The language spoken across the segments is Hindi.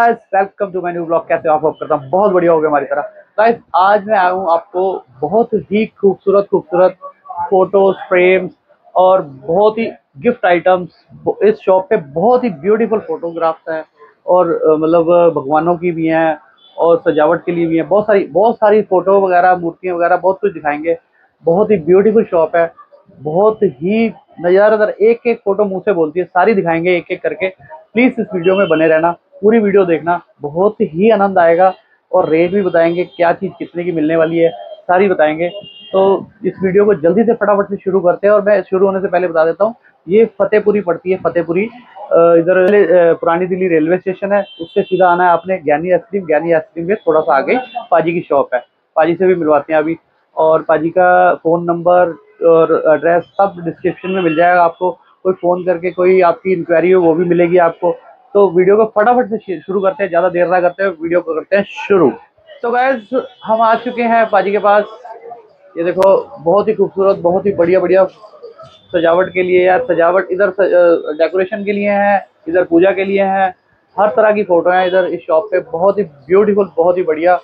Guys, welcome to my new blog. कैसे हो आप? होप करता हूँ बहुत बढ़िया हो गया हमारी तरह। गाइस, आज मैं आया हूँ आपको बहुत ही खूबसूरत खूबसूरत फोटोज, फ्रेम्स और बहुत ही गिफ्ट आइटम्स इस शॉप पे। बहुत ही ब्यूटीफुल फोटोग्राफ्स हैं और मतलब भगवानों की भी हैं और सजावट के लिए भी हैं। बहुत सारी फोटो वगैरह, मूर्तियाँ वगैरह, बहुत कुछ दिखाएंगे। बहुत ही ब्यूटीफुल शॉप है, बहुत ही नज़ारेदार। एक एक फोटो मुंह से बोलती है, सारी दिखाएंगे एक एक करके। प्लीज इस वीडियो में बने रहना, पूरी वीडियो देखना, बहुत ही आनंद आएगा। और रेट भी बताएंगे, क्या चीज़ कितने की मिलने वाली है, सारी बताएंगे। तो इस वीडियो को जल्दी से फटाफट से शुरू करते हैं। और मैं शुरू होने से पहले बता देता हूँ, ये फतेहपुरी पड़ती है। फतेहपुरी इधर पुरानी दिल्ली रेलवे स्टेशन है, उससे सीधा आना है आपने ज्ञानी आइसक्रीम के थोड़ा सा आगे पाजी की शॉप है। पाजी से भी मिलवाते हैं अभी। और पाजी का फ़ोन नंबर और एड्रेस सब डिस्क्रिप्शन में मिल जाएगा आपको। कोई फ़ोन करके कोई आपकी इंक्वायरी हो वो भी मिलेगी आपको। तो वीडियो को फटाफट से शुरू करते हैं, ज़्यादा देर ना करते हैं, वीडियो को करते हैं शुरू। तो गाइस, हम आ चुके हैं पाजी के पास। ये देखो, बहुत ही खूबसूरत, बहुत ही बढ़िया बढ़िया सजावट के लिए यार। सजावट इधर डेकोरेशन के लिए है, इधर पूजा के लिए है। हर तरह की फ़ोटो हैं इधर इस शॉप पे। बहुत ही ब्यूटीफुल, बहुत ही बढ़िया।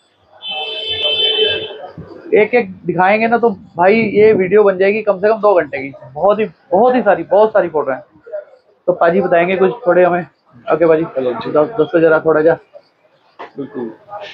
एक एक दिखाएंगे ना तो भाई ये वीडियो बन जाएगी कम से कम 2 घंटे की। बहुत सारी फोटो हैं। तो पाजी बताएंगे कुछ थोड़े हमें। ओके पाजी, चलो दस जरा थोड़ा जा। बिल्कुल।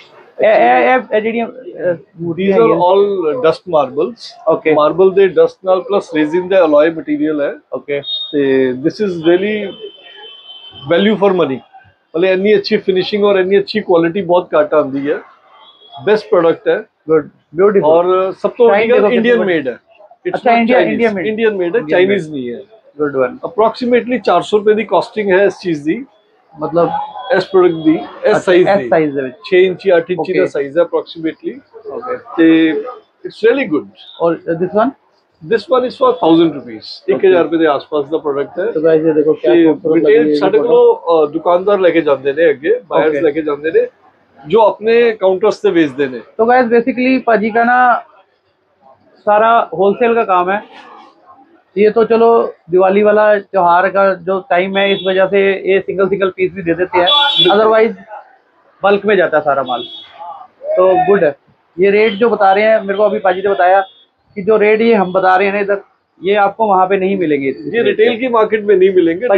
These These are all dust marbles. Okay. Marble ਦੇ dust ਨਾਲ plus resin ਦਾ alloy material ਹੈ। Okay. ਤੇ this is really value for money। मतलब ਇੰਨੀ ਅੱਛੀ ਫਿਨਿਸ਼ਿੰਗ और ਇੰਨੀ ਅੱਛੀ ਕੁਆਲਿਟੀ ਬਹੁਤ ਘੱਟ ਆਉਂਦੀ ਹੈ। बेस्ट प्रोडक्ट है। Good, beautiful. और सब तो इंडियन मेड है। अच्छा, इंडियन मेड है, चाइनीज नहीं है। Good one. अप्रोक्सीमेटली 400 रुपए की कॉस्टिंग है इस चीज की। मतलब इस प्रोडक्ट दी इस साइज दी 6 इंची 8 इंची का साइज है अप्रोक्सीमेटली। ओके, ते इट्स रियली गुड। और this one is for 1000 rupees. 1000 रुपए के आसपास का प्रोडक्ट है। तो गाइस ये देखो क्या रिटेल साडे को दुकानदार लेके जाते ने, अगे बायर्स लेके जाते ने जो अपने काउंटर्स से बेच देने। तो गाइस बेसिकली पाजी का ना सारा होलसेल का काम है। ये तो चलो दिवाली वाला त्योहार का जो टाइम है, इस वजह से ये सिंगल पीस भी दे देते हैं, अदरवाइज बल्क में जाता है सारा माल। तो गुड है। ये रेट जो बता रहे हैं, मेरे को अभी पाजी ने बताया कि जो रेट ये हम बता रहे हैं ना इधर, ये आपको वहाँ पे नहीं मिलेंगे। ये रिटेल की मार्केट में नहीं मिलेंगे।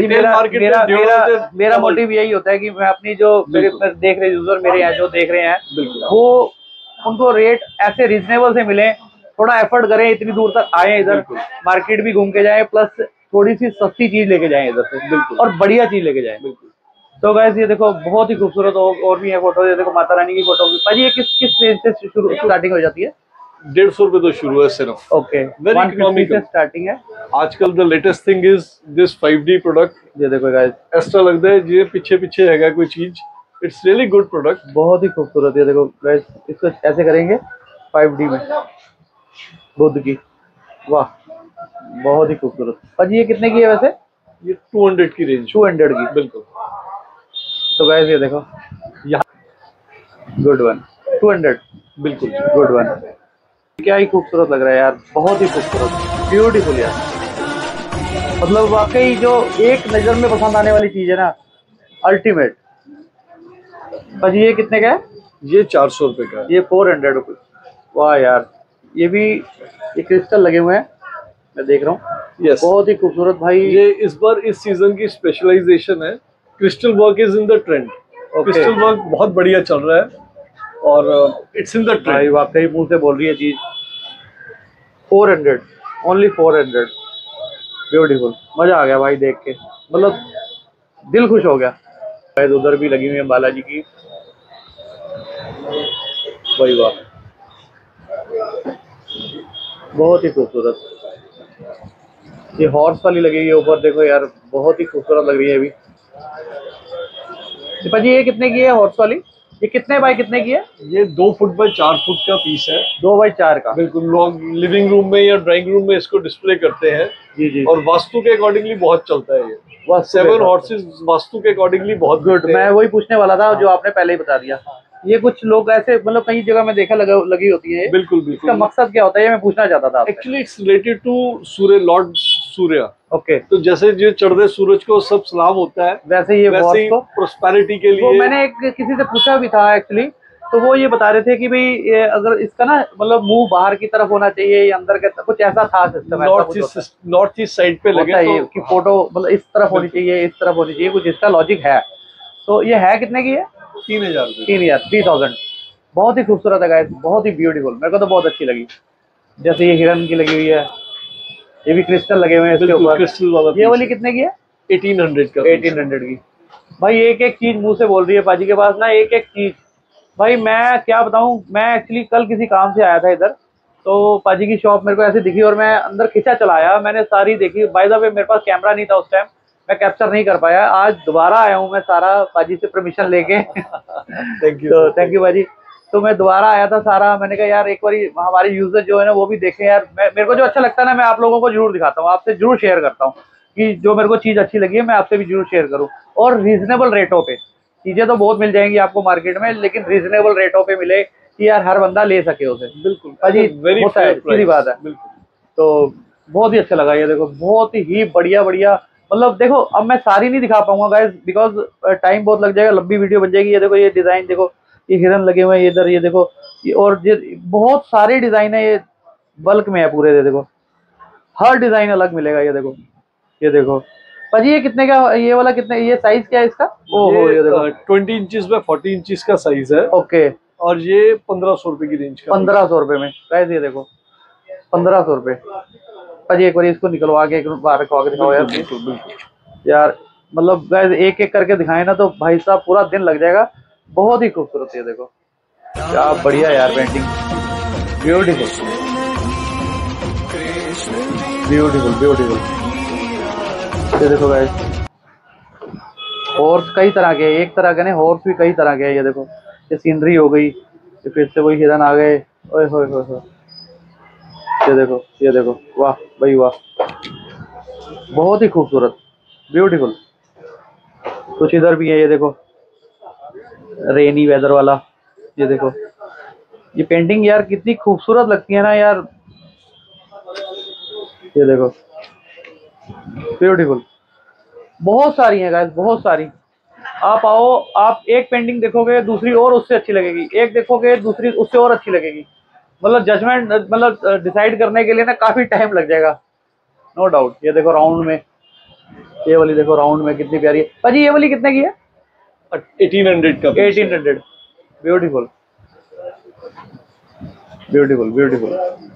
मेरा मोटिव यही होता है कि मैं अपनी जो देख रहे यूजर मेरे यहाँ जो देख रहे हैं, वो उनको रेट ऐसे रीजनेबल से मिले। थोड़ा एफर्ट करें, इतनी दूर तक आए, इधर मार्केट भी घूम के जाएं, प्लस थोड़ी सी सस्ती चीज लेके जाएं इधर से। बिल्कुल। और बढ़िया चीज लेके जाएं। बिल्कुल। तो गाइस ये देखो बहुत ही खूबसूरत और भी है फोटो। ये देखो माता रानी की फोटो भी। भाई ये किस रेंज से स्टार्टिंग हो जाती है? 150 रुपए तो शुरू है सिर्फ। ओके, 150 से स्टार्टिंग है। आजकल the latest thing is this 5D product. ये देखो गाइस, एक्स्ट्रा लगता है ये पीछे हैगा कोई चीज। इट्स रियली गुड प्रोडक्ट, बहुत ही खूबसूरत। ये देखो गाइस, इसको ऐसे करेंगे 5D में बुद्ध की। वाह, बहुत ही खूबसूरत। भाजी ये कितने की है वैसे? ये 200 की रेंज। 200 की, बिल्कुल। तो गाइस ये देखो यहाँ गुड वन 200। बिल्कुल गुड वन। क्या ही खूबसूरत लग रहा है यार, बहुत ही खूबसूरत, ब्यूटीफुल यार। मतलब वाकई जो एक नजर में पसंद आने वाली चीज है ना, अल्टीमेट। भाजी ये कितने का है? ये 400 रुपए का है। ये 400 रुपीज। वाह यार, ये क्रिस्टल लगे हुए हैं, मैं देख रहा हूँ। यस, बहुत ही खूबसूरत भाई। ये इस बार इस सीजन की स्पेशलाइजेशन है। Crystal work is in the trend. Crystal work बहुत बढ़िया चल रहा है और इट्स इन द ट्रेंड। भाई वाकई मुंह से बोल रही है चीज। 400, ओनली 400। ब्यूटीफुल, मजा आ गया भाई देख के, मतलब दिल खुश हो गया। उधर भी लगी हुई है बालाजी की। वही वाह, बहुत ही खूबसूरत। ये हॉर्स वाली लगी हुई है ऊपर, देखो यार, बहुत ही खूबसूरत लग रही है अभी। भाजी ये कितने की है हॉर्स वाली? ये कितने बाय कितने की है? ये 2 फुट बाय 4 फुट का पीस है। 2 बाय 4 का। बिल्कुल। लोग लिविंग रूम में या ड्राइंग रूम में इसको डिस्प्ले करते हैं। जी जी। और वास्तु के अकॉर्डिंगली बहुत चलता है ये। 7 हॉर्सेस वास्तु के अकॉर्डिंगली बहुत गुड। मैं वही पूछने वाला था जो आपने पहले ही बता दिया। ये कुछ लोग ऐसे, मतलब कई जगह में देखा लगी होती है। बिल्कुल बिल्कुल। इसका मकसद क्या होता है ये मैं पूछना चाहता था। Actually it's related to Surya, lord Surya. Okay. तो जैसे जो चढ़ते सूरज को सब सलाम होता है, वैसे ये वैसे ही को प्रोस्पेरिटी के वो लिए। मैंने एक किसी से पूछा भी था एक्चुअली, तो वो ये बता रहे थे कि भाई ये अगर इसका ना मतलब मुंह बाहर की तरफ होना चाहिए या अंदर के, कुछ ऐसा था सिस्टम, नॉर्थ ईस्ट साइड पे लगे तो कि फोटो मतलब इस तरफ होनी चाहिए, इस तरफ होनी चाहिए, कुछ इसका लॉजिक है। तो ये है कितने की है? 3000। 3000 बहुत ही खूबसूरत है गाइस, बहुत ही ब्यूटीफुल, मेरे को तो बहुत अच्छी लगी। जैसे ये हिरन की लगी हुई है, ये भी क्रिस्टल लगे हुए हैं इसके ऊपर। क्रिस्टल वाला ये वाली कितने की है? 1800 का। 1800 की। भाई एक एक चीज मुंह से बोल रही है पाजी के पास ना, एक एक चीज। भाई मैं क्या बताऊं, मैं एक्चुअली कल किसी काम से आया था इधर, तो पाजी की शॉप मेरे को ऐसे दिखी और मैं अंदर खिंचा चला आया, मैंने सारी देखी। बाय द वे मेरे पास कैमरा नहीं था उस टाइम, मैं कैप्चर नहीं कर पाया। आज दोबारा आया हूँ मैं सारा पाजी से परमिशन लेके। Thank you. तो थैंक यू पाजी। तो मैं दोबारा आया था सारा, मैंने कहा यार एक बार हमारे यूजर जो है ना वो भी देखें यार। मेरे को जो अच्छा लगता है ना मैं आप लोगों को जरूर दिखाता हूँ, आपसे जरूर शेयर करता हूँ कि जो मेरे को चीज अच्छी लगी है मैं आपसे भी जरूर शेयर करूँ। और रीजनेबल रेटों पे चीजें तो बहुत मिल जाएंगी आपको मार्केट में, लेकिन रीजनेबल रेटों पे मिले कि यार हर बंदा ले सके उसे। बिल्कुल पाजी होता है, सीधी बात है। तो बहुत ही अच्छा लगा ये देखो, बहुत ही बढ़िया बढ़िया। मतलब देखो अब मैं सारी नहीं दिखा पाऊंगा गाइस, बिकॉज टाइम बहुत लग जाएगा, लंबी वीडियो बन जाएगी। ये देखो ये डिजाइन देखो, ये हिरन लगे हुए हैं इधर, ये देखो ये, और ये बहुत सारे डिजाइन है, ये बल्क में है पूरे। ये देखो हर डिजाइन अलग मिलेगा। ये देखो, ये देखो पाजी ये कितने का, ये वाला कितने, ये साइज क्या है इसका? ओहो ये देखो 20 इंचेस बाय 40 इंचेस का साइज है। ओके। और ये 1500 रुपए की रेंज का। 1500 रुपए में गाइस, ये देखो 1500 रुपए। पाजी एक बार इसको निकलवा के एक बार रखवा के दिखाओ यार। बिल्कुल यार मतलब गाइस एक एक करके दिखाए ना तो भाई साहब पूरा दिन लग जाएगा। बहुत ही खूबसूरत है, देखो क्या बढ़िया यार पेंटिंग, ब्यूटीफुल ब्यूटीफुल ब्यूटीफुल। ये देखो गाइस हॉर्स कई तरह के, एक तरह के नहीं, हॉर्स भी कई तरह के हैं। ये देखो ये सीनरी हो गई, ये फिर से वही हिरन आ गए। ओए होए होए होए, ये देखो वाह भाई वाह, बहुत ही खूबसूरत ब्यूटीफुल। कुछ इधर भी है, ये देखो रेनी वेदर वाला। ये देखो ये पेंटिंग यार कितनी खूबसूरत लगती है ना यार। ये देखो ब्यूटीफुल, बहुत सारी हैं गाइस, बहुत सारी। आप आओ, आप एक पेंटिंग देखोगे दूसरी और उससे अच्छी लगेगी, एक देखोगे दूसरी उससे और अच्छी लगेगी। मतलब जजमेंट मतलब डिसाइड करने के लिए ना काफी टाइम लग जाएगा, नो डाउट। ये देखो राउंड में, ये वाली देखो राउंड में कितनी प्यारी है। पाजी ये वाली कितने की है? 1800 का। 1800। Beautiful beautiful beautiful.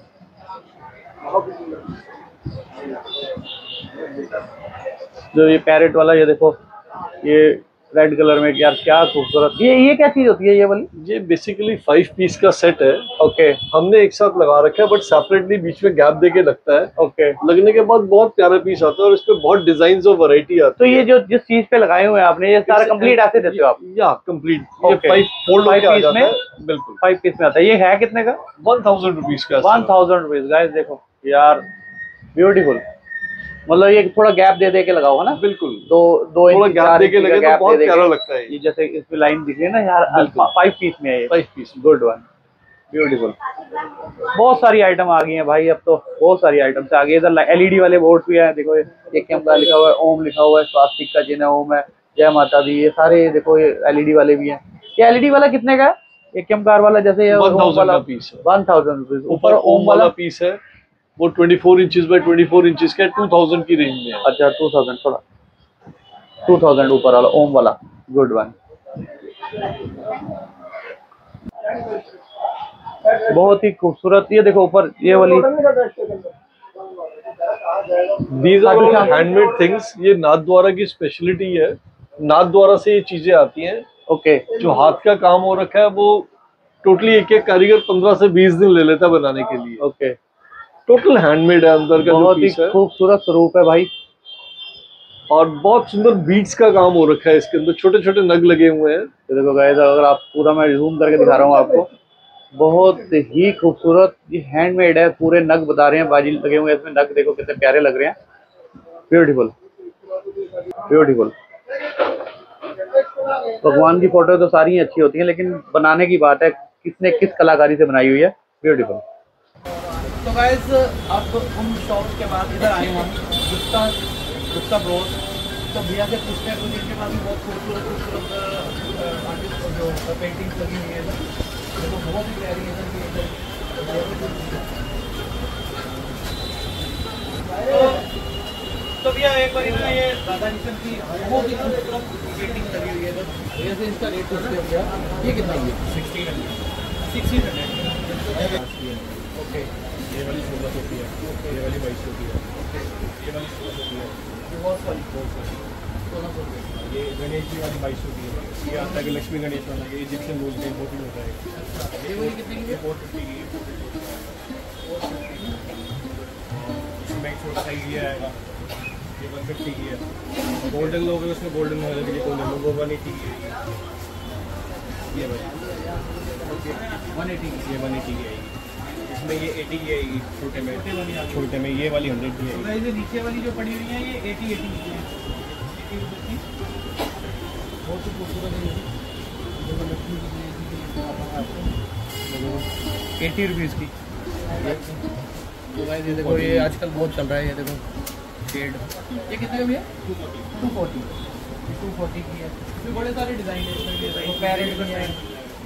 जो ये पैरेट वाला, ये देखो ये रेड कलर में, यार क्या खूबसूरत। ये क्या चीज होती है ये वाली? ये बेसिकली 5 पीस का सेट है। ओके। हमने एक साथ लगा रखा है बट सेपरेटली बीच में गैप देके लगता है। ओके। लगने के बाद बहुत प्यारा पीस आता है और इसमें बहुत डिजाइन और वैरायटी आती है। तो ये जो जिस चीज पे लगाए हुए हैं आपने, ये सारा कंप्लीट ऐसे देते हो आप? या कंप्लीट। ये 5 फोल्ड होके आ जाता है। बिल्कुल 5 पीस में आता है। ये है कितने का? 1000 रुपीज का। 1000 रुपीज गाइस। देखो यार ब्यूटीफुल, मतलब ये थोड़ा गैप दे के लगाओ है ना। बिल्कुल, दो थोड़ा गैप दे के लगे तो बहुत प्यारा लगता है। ये जैसे इसमें लाइन दिख रही है ना यार, 5 पीस में है ये। 5 पीस, गुड वन, ब्यूटीफुल। बहुत सारी आइटम आ गई हैं भाई, अब तो बहुत सारी आइटम्स आ गई। इधर एलईडी वाले बोर्ड भी हैं, देखो ये कैमरा लिखा हुआ है, ओम लिखा हुआ है, स्वास्तिक का चिन्ह ओम है, जय माता दी, ये सारे देखो ये एलईडी वाले भी हैं। ये एलईडी वाला कितने का है? एक कैमकार वाला जैसे ये 1000 का पीस है। 1000 रुपीज। ऊपर ओम वाला पीस है, वो 24 इंचेस बाय 24 इंचेस का 2000 की रेंज में है। अच्छा 2000, थोड़ा 2000 ऊपर वाला ओम वाला, गुड वन। बहुत ही खूबसूरत। ये देखो ऊपर ये वाली, these are all handmade things. ये नाथद्वारा की स्पेशलिटी है, नाथद्वारा से ये चीजें आती हैं। ओके। जो हाथ का काम हो रखा है वो टोटली एक एक कारीगर 15 से 20 दिन ले लेता है बनाने के लिए। ओके। टोटल हैंडमेड है अंदर का जो पीस है। खूबसूरत स्वरूप है भाई, और बहुत सुंदर बीट्स का काम हो रखा है इसके अंदर, छोटे छोटे नग लगे हुए हैं। देखो गाइस, अगर आप पूरा मैं जूम करके दिखा रहा हूँ आपको, बहुत ही खूबसूरत। ये हैंडमेड है, पूरे नग बता रहे हैं, बाजी लगे हुए हैं इसमें नग, देखो कितने प्यारे लग रहे हैं। Beautiful beautiful. भगवान की फोटो तो सारी अच्छी होती हैं, लेकिन बनाने की बात है, किसने किस कलाकारी से बनाई हुई है। ब्यूटीफुल। तो गाइस अब हम शॉप के बाद इधर आए हम गुप्ता ब्रोस। तो भैया से पूछते हैं कुछ, इनके पास भी बहुत खूबसूरत आर्टिस्ट जो पेंटिंग्स लगी हुई है इधर, तो बहुत ही प्यारी है इधर। तो भैया एक बार इतना ये राधा किशन की बहुत ही खूबसूरत पेंटिंग लगी हुई है इधर, जैसे इसका रेट पूछते हो भैया, ये कितना है? 1600। ओके, ये वाली 1600 की है, ये वाली 2200 की है, ये वाली 1600 की है, बहुत वाली 1600 रुपये। ये गणेश जी वाली 2200 की है। ये आता है कि लक्ष्मी गणेश वाला, ये इजिप्शियन बोलते हैं, बहुत ही होता है। ये वाली कितने की है? 450 की है। इसमें एक छोटा साइज ये आएगा, ये 150 की है। गोल्डन लोगे उसमें गोल्डन वाले के लिए गोल्डन लोगो 180 की है। ये भाई 180 की। ये 180 की आएगी। इसमें ये 80 की आएगी छोटे में ये वाली 100 की आएगी। ये नीचे वाली जो पड़ी हुई है ये 80 की है, 80 रुपये की। बहुत ही खूबसूरत है ये, 80 रुपीज़ की। तो भाई ये देखो, ये आजकल बहुत चल रहा है, ये देखो शेड। ये कितने का भैया? 240 की है। इसमें बड़े सारे डिज़ाइन है, इसमें पैरेट भी है।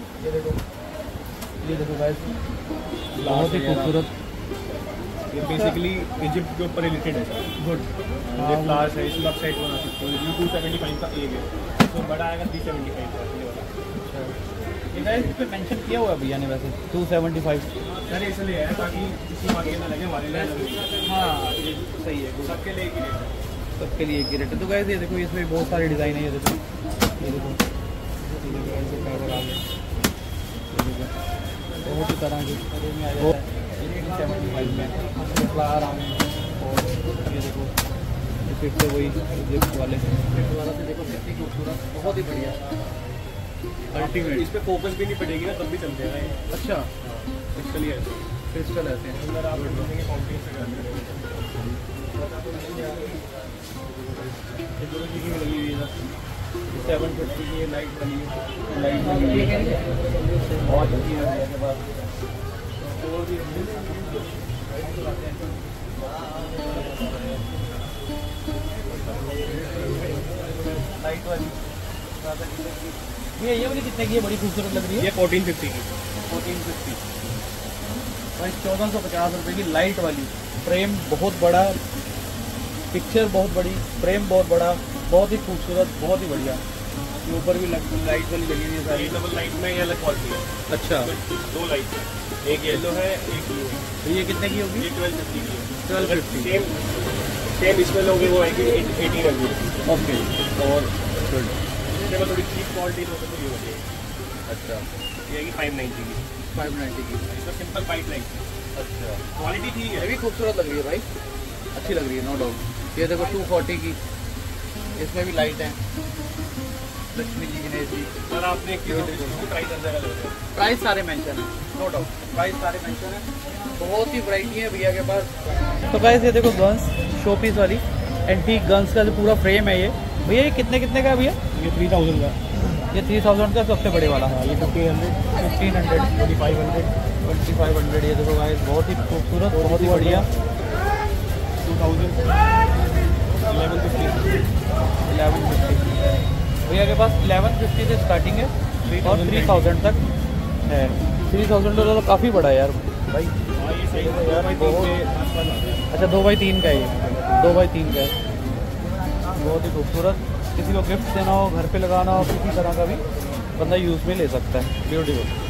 ये देखो गाइस, बहुत ही खूबसूरत। ये बेसिकली इजिप्ट के ऊपर रिलेटेड है सर। गुड। ये क्लास है, इसमें आप सेट बना सकते हो। ये 275 का एक है, तो बड़ा आएगा 375 का ये वाला। ये गाइस इस पे मेंशन किया हुआ है भैया ने वैसे 275। सर इसलिए है ताकि किसी को आगे ना लगे हमारे लिए लगे। हाँ ये सही है, सबके लिए एक ही रेट है। सबके लिए एक ही रेट है। तो गाइस ये देखो, इसमें बहुत सारे डिज़ाइन है। ये देखो, ये देखो, ये देखो ऐसे पैर आ गए, ये देखो बहुत ही तरह की में आ जाता है। 75 में फ्लावर आमे, और ये देखो ये फिर से वही गिफ्ट वाले से देखो कितनी खूबसूरत, बहुत ही बढ़िया अल्टीमेट। इस पे फोकस भी नहीं पड़ेगी ना, तब भी चल जाएगा ये। अच्छा, इसके लिए क्रिस्टल ऐसे हैं। अंदर आप देखेंगे काउंटिंग से करने ये दोनों चीज़ें लगी हुई है। 750 की लाइट वाली है, लाइट वाली है, बहुत अच्छी है मेरे पास। और भी लाइट वाली ये वाली कितने की है? बड़ी खूबसूरत लग रही है। ये 1450 की। 1450 भाई, 1450 रुपये की लाइट वाली फ्रेम, बहुत बड़ा पिक्चर, बहुत बड़ी फ्रेम, बहुत बड़ा, बहुत ही खूबसूरत, बहुत ही बढ़िया। ये ऊपर भी लाइट वाली लगी हुई है सारी। डबल लाइट में ये अलग क्वालिटी है। अच्छा, दो लाइट है, एक येलो है एक ब्लू है। तो ये कितने की होगी? ये 1250 की है। 1250। सेम इसमें लोगे वो आएगी 1800। ओके, और इसमें थोड़ी चीप क्वालिटी लोगे तो ये हो जाएगी। अच्छा, ये आएगी 590 की। 590 की। इसमें सिंपल वाइट लाइट है। अच्छा, क्वालिटी ठीक ये है। भी खूबसूरत लग रही है भाई, अच्छी लग रही है, नो डाउट। ये देखो 240 की, इसमें भी लाइट है, लक्ष्मी जी, गणेश जी। सर आपने एक प्राइस अंदर लग रहा है। प्राइस सारे मेंशन है, नो डाउट, प्राइस सारे मेंशन है। बहुत ही वैरायटी है भैया के पास। तो गाइस ये देखो गन्स, शो पीस वाली एंटीक गन्स का जो पूरा फ्रेम है ये भैया, ये कितने कितने का है भैया? ये 3000 का। ये 3000 का सबसे बड़े वाला। हाँ, ये 1500, 1500, 2500, 2500। ये देखो गाइस, बहुत ही खूबसूरत, बहुत ही बढ़िया। 2000, 1150। 1150 भैया के पास 1150 से स्टार्टिंग है और 3000 तक है। 3000 तो काफ़ी बड़ा है यार भाई। हाँ ये सही है यार, बहुत। अच्छा, 2x3 का है ये, 2x3 का है, बहुत ही खूबसूरत। किसी को गिफ्ट देना हो, घर पे लगाना हो, किसी तरह का भी बंदा यूज़ में ले सकता है। ब्यूटीफुल।